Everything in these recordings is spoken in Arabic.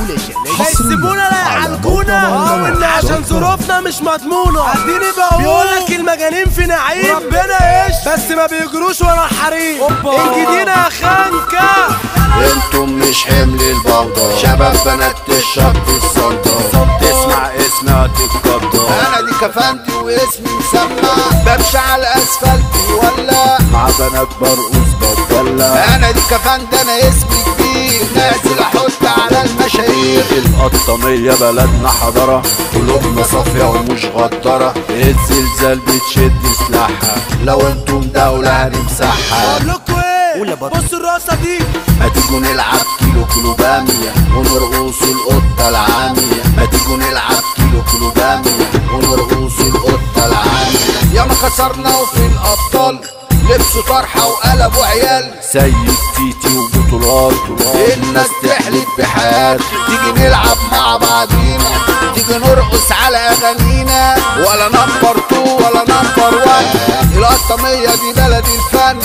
يسيبونا لا يعالجونا عشان ظروفنا مش مضمونه. اديني بقول بيقولك المجانين في نعيم ربنا بس ما بيجروش ورا الحريم. انجدينا يا خانكه، انتم مش حمل البوضه، شباب بنات الشط الصندوق، تسمع اسمي هتتقدر. انا دي كفانتي واسمي مسمع، بمشي على الاسفلت ولا مع بنات برقص بتدلع. انا دي كفانتي انا اسمي كبير، نازل احط على المشاهير. القطامية بلدنا حضرة، قلوبنا صافية ومش غدرة، الزلزال بتشد سلاحها، لو انتم دولة هنمسحها. اقول لكم ايه؟ بصوا الرقصة دي، ما تيجوا نلعب كيلو بامية ونرقص القطة العامية. ما تيجوا نلعب كيلو بامية ونرقص القطة العامية. ياما خسرنا وفي الأبطال لبسوا طرحة وقلبوا عيال، سيد تيتي وبطولات. الناس تحلف بحياتي، تيجي نلعب مع بعضينا، تيجي نرقص على أغانينا، ولا نمبر 2 ولا نمبر 1. القطامية دي بلد الفن.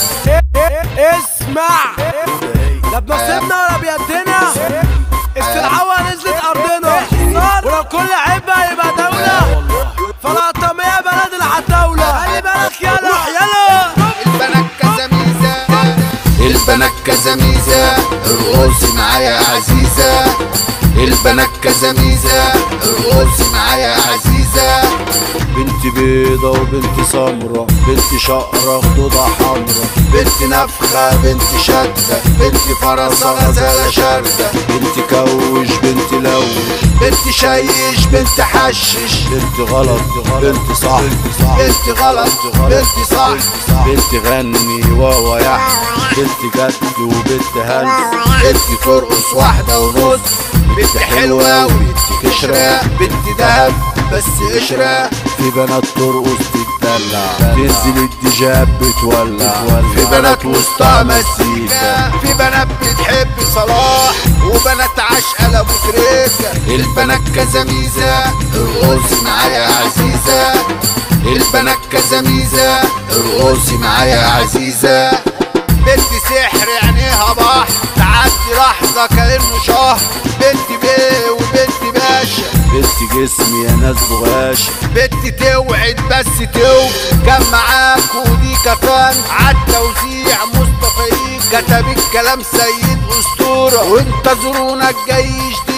اسمع، لا بنصيبنا ولا بيدنا، السلعوة نزلت أرضنا، ولو كل عيبة يبقى دولة، فالقطامية بلد العتاولة. خلي بالك يلا روح يلا. البنات كزميزة، البنات كزميزة، ارقصي معايا يا عزيزة. البنات كزميزة، ارقصي معايا يا عزيزة. بنت بيضة وبنت سمرة، بنت شقرة خدودها حمرا، بنت نفخة بنت شدة، بنت فرسة غزالة شردة، بنت كوش بنت لوش، بنت شيش بنت حشش، بنت غلط بنت صح، بنت غلط بنت صح، بنت غني وهو يحكي، بنت جد وبنت هلس، بنت ترقص واحدة ونص، بنت حلوة وبنت كشرة، بنت دهب بس قشرة. في بنات ترقص تتدلع، تنزل الديجاب بتولع، في بنات وسطها مزيكا، في بنات بتحب صلاح، وبنات عاشقة لابو تريكة. البنات كزميزة، ارقصي معايا يا عزيزة. البنات كزميزة، ارقصي معايا يا عزيزة. بنت سحر عينيها بحر، تعدي لحظة كأنه شهر، بنت بيه وبنت باشا، بنت جسمي يا ناس بغاشة، بنت توعد بس كان معاك ودي كفان. عالتوزيع مصطفى كتب الكلام سيد أسطورة، وانتظرونا الجيش.